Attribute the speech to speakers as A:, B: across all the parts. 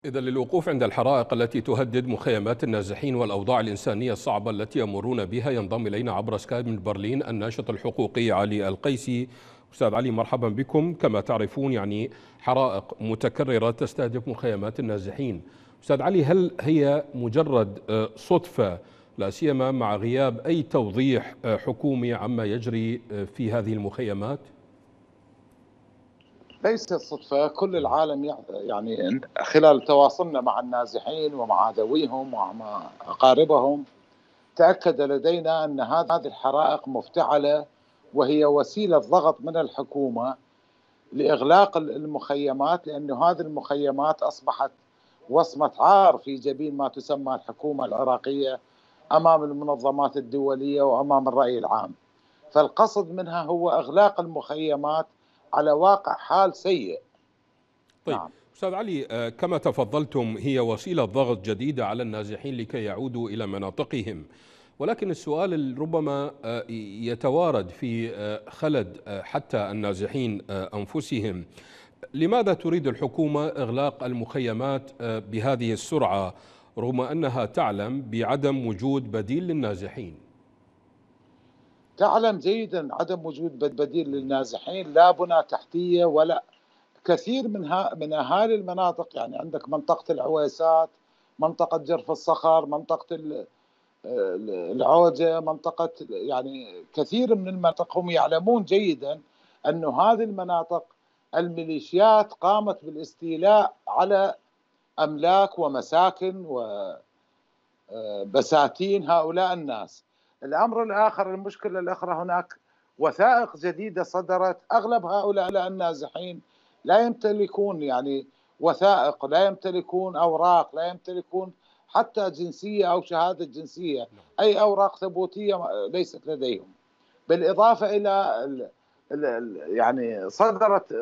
A: إذا للوقوف عند الحرائق التي تهدد مخيمات النازحين والأوضاع الإنسانية الصعبة التي يمرون بها، ينضم إلينا عبر سكايب من برلين الناشط الحقوقي علي القيسي. أستاذ علي، مرحبا بكم. كما تعرفون حرائق متكررة تستهدف مخيمات النازحين. أستاذ علي، هل هي مجرد صدفة، لا سيما مع غياب أي توضيح حكومي عما يجري في هذه المخيمات؟
B: ليست صدفة. كل العالم يعني خلال تواصلنا مع النازحين ومع ذويهم ومع أقاربهم تأكد لدينا أن هذه الحرائق مفتعلة، وهي وسيلة ضغط من الحكومة لإغلاق المخيمات، لأن هذه المخيمات أصبحت وصمة عار في جبين ما تسمى الحكومة العراقية أمام المنظمات الدولية وأمام الرأي العام. فالقصد منها هو إغلاق المخيمات على واقع حال سيء.
A: طيب
B: نعم.
A: أستاذ علي، كما تفضلتم هي وسيلة ضغط جديدة على النازحين لكي يعودوا إلى مناطقهم، ولكن السؤال ربما يتوارد في خلد حتى النازحين أنفسهم: لماذا تريد الحكومة إغلاق المخيمات بهذه السرعة رغم أنها تعلم بعدم وجود بديل للنازحين؟
B: تعلم جيدا عدم وجود بديل للنازحين، لا بنى تحتية ولا كثير من أهالي المناطق. يعني عندك منطقة العويسات، منطقة جرف الصخر، منطقة العوجة، منطقة يعني كثير من المناطق هم يعلمون جيدا أن هذه المناطق الميليشيات قامت بالاستيلاء على أملاك ومساكن وبساتين هؤلاء الناس. الأمر الآخر، المشكلة الأخرى، هناك وثائق جديدة صدرت. أغلب هؤلاء النازحين لا يمتلكون يعني وثائق، لا يمتلكون أوراق، لا يمتلكون حتى جنسية أو شهادة جنسية. أي أوراق ثبوتية ليست لديهم. بالإضافة إلى يعني صدرت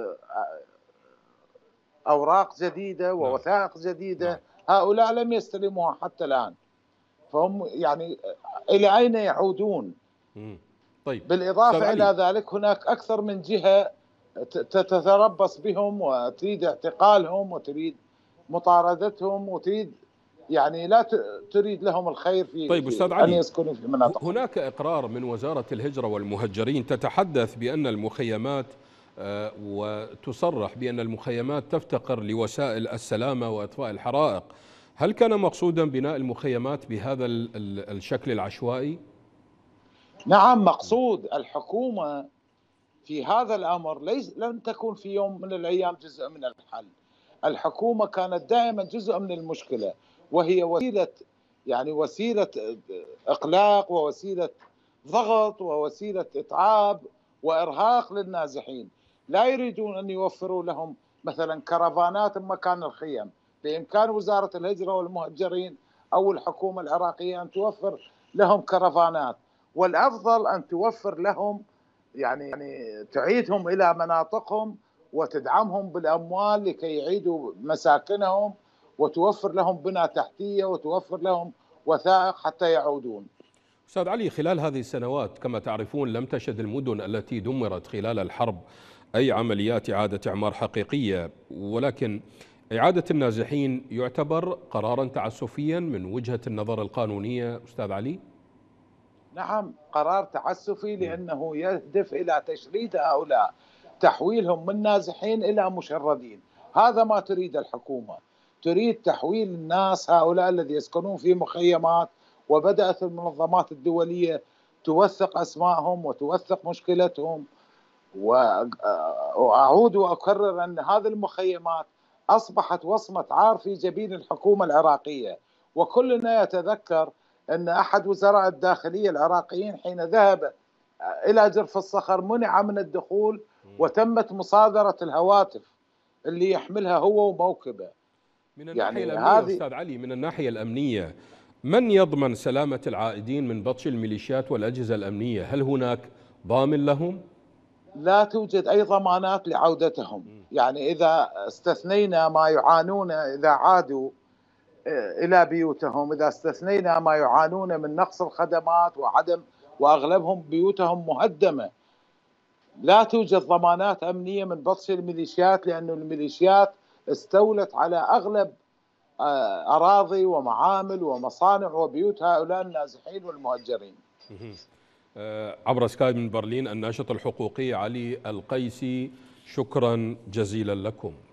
B: أوراق جديدة ووثائق جديدة، هؤلاء لم يستلموها حتى الآن. فهم يعني إلى أين يعودون؟
A: طيب
B: بالإضافة إلى ذلك هناك أكثر من جهة تتربص بهم وتريد اعتقالهم وتريد مطاردتهم وتريد يعني لا تريد لهم الخير
A: طيب
B: في
A: أستاذ
B: أن
A: علي،
B: يسكنوا في مناطقهم.
A: هناك إقرار من وزارة الهجرة والمهجرين تتحدث بأن المخيمات وتصرح بأن المخيمات تفتقر لوسائل السلامة وإطفاء الحرائق. هل كان مقصودا بناء المخيمات بهذا الشكل العشوائي؟
B: نعم، مقصود. الحكومة في هذا الأمر لن تكون في يوم من الأيام جزء من الحل. الحكومة كانت دائما جزء من المشكلة، وهي وسيلة إقلاق ووسيلة ضغط ووسيلة إتعاب وإرهاق للنازحين. لا يريدون أن يوفروا لهم مثلا كرفانات مكان الخيم. بإمكان وزارة الهجرة والمهجرين أو الحكومة العراقية أن توفر لهم كرفانات، والأفضل أن توفر لهم يعني تعيدهم إلى مناطقهم وتدعمهم بالأموال لكي يعيدوا مساكنهم، وتوفر لهم بنى تحتية وتوفر لهم وثائق حتى يعودون.
A: أستاذ علي، خلال هذه السنوات كما تعرفون لم تشهد المدن التي دمرت خلال الحرب أي عمليات إعادة إعمار حقيقية، ولكن إعادة النازحين يعتبر قرارا تعسفيا من وجهة النظر القانونية أستاذ علي؟
B: نعم، قرار تعسفي لأنه يهدف إلى تشريد هؤلاء، تحويلهم من نازحين إلى مشردين. هذا ما تريد الحكومة، تريد تحويل الناس هؤلاء الذي يسكنون في مخيمات، وبدأت المنظمات الدولية توثق أسمائهم وتوثق مشكلتهم. وأعود وأكرر أن هذه المخيمات أصبحت وصمة عار في جبين الحكومة العراقية. وكلنا يتذكر أن أحد وزراء الداخلية العراقيين حين ذهب إلى جرف الصخر منع من الدخول، وتمت مصادرة الهواتف اللي يحملها هو وموكبه.
A: من الناحية الأمنية
B: هذه
A: أستاذ علي، من الناحية الأمنية من يضمن سلامة العائدين من بطش الميليشيات والأجهزة الأمنية؟ هل هناك ضامن لهم؟
B: لا توجد أي ضمانات لعودتهم. يعني إذا استثنينا ما يعانون إذا عادوا إلى بيوتهم، إذا استثنينا ما يعانون من نقص الخدمات وأغلبهم بيوتهم مهدمة، لا توجد ضمانات أمنية من بطش الميليشيات، لأن الميليشيات استولت على أغلب أراضي ومعامل ومصانع وبيوت هؤلاء النازحين والمهجرين.
A: عبر سكايب من برلين الناشط الحقوقي علي القيسي، شكرا جزيلا لكم.